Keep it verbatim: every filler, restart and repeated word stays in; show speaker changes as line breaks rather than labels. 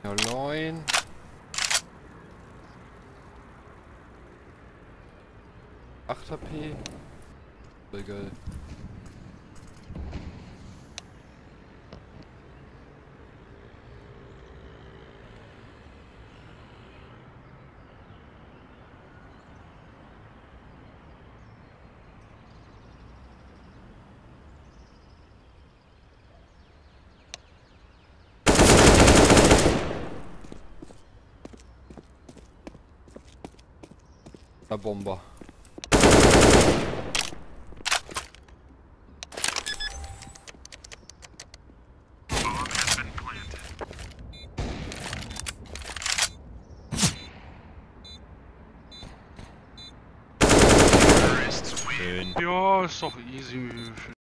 neun. acht H P. Voll geil. Der Bomber.
Ja, ist doch easy.